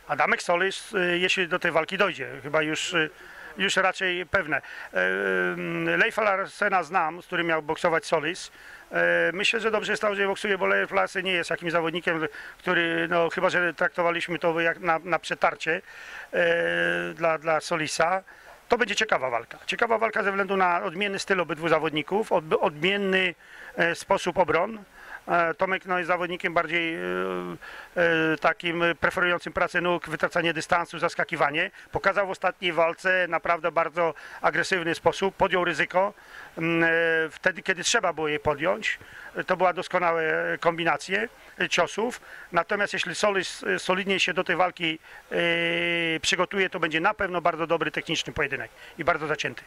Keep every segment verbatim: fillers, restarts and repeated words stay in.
Adamek Solis, jeśli do tej walki dojdzie, chyba już, już raczej pewne. Leifa Larsena znam, z którym miał boksować Solis. Myślę, że dobrze stało, że boksuje, bo Leif Larsen nie jest jakimś zawodnikiem, który, no chyba że traktowaliśmy to jak na, na przetarcie dla, dla Solisa. To będzie ciekawa walka. Ciekawa walka ze względu na odmienny styl obydwu zawodników, od, odmienny sposób obron. Tomek no, jest zawodnikiem bardziej e, e, takim preferującym pracę nóg, wytracanie dystansu, zaskakiwanie. Pokazał w ostatniej walce naprawdę bardzo agresywny sposób, podjął ryzyko e, wtedy, kiedy trzeba było je podjąć. To była doskonałe kombinacje ciosów. Natomiast jeśli Solis solidnie się do tej walki e, przygotuje, to będzie na pewno bardzo dobry techniczny pojedynek i bardzo zacięty.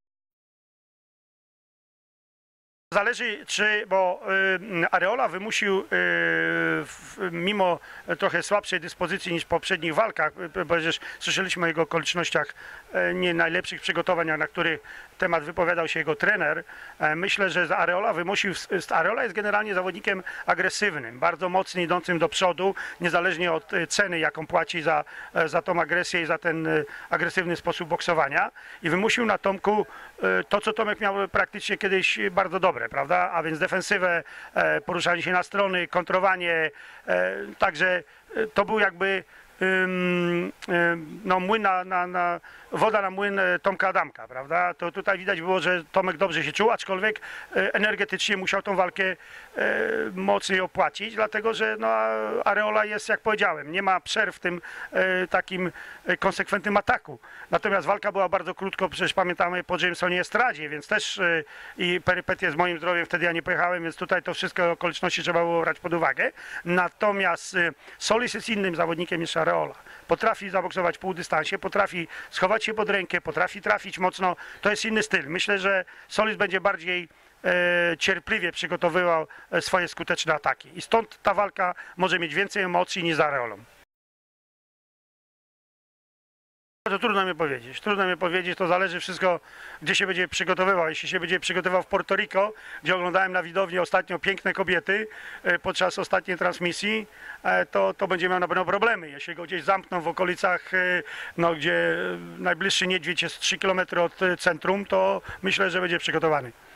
Zależy, czy, bo y, Arreola wymusił, y, w, mimo trochę słabszej dyspozycji niż w poprzednich walkach, bo przecież słyszeliśmy o jego okolicznościach y, nie najlepszych przygotowań, na który temat wypowiadał się jego trener. Y, myślę, że Arreola wymusił, Arreola jest generalnie zawodnikiem agresywnym, bardzo mocno idącym do przodu, niezależnie od ceny, jaką płaci za, za tą agresję i za ten y, agresywny sposób boksowania. I wymusił na Tomku y, to, co Tomek miał praktycznie kiedyś bardzo dobre. Prawda? A więc defensywę, poruszanie się na strony, kontrowanie, także to był jakby no, młyn na, na, na, woda na młyn Tomka Adamka, prawda? To tutaj widać było, że Tomek dobrze się czuł, aczkolwiek energetycznie musiał tą walkę mocniej opłacić, dlatego że no, Arreola jest, jak powiedziałem, nie ma przerw w tym takim konsekwentnym ataku. Natomiast walka była bardzo krótko, przecież pamiętamy po Jamesonie Estradzie, więc też i perypetie z moim zdrowiem, wtedy ja nie pojechałem, więc tutaj to wszystkie okoliczności trzeba było brać pod uwagę. Natomiast Solis jest innym zawodnikiem niż Arreola. Potrafi zaboksować pół dystansie, potrafi schować się pod rękę, potrafi trafić mocno. To jest inny styl. Myślę, że Solis będzie bardziej e, cierpliwie przygotowywał swoje skuteczne ataki. I stąd ta walka może mieć więcej emocji niż z Arreolą. To trudno mi powiedzieć, trudno mi powiedzieć, to zależy wszystko, gdzie się będzie przygotowywał. Jeśli się będzie przygotowywał w Porto Rico, gdzie oglądałem na widowni ostatnio piękne kobiety podczas ostatniej transmisji, to, to będzie miał na pewno problemy. Jeśli go gdzieś zamkną w okolicach, no, gdzie najbliższy niedźwiedź jest trzy kilometry od centrum, to myślę, że będzie przygotowany.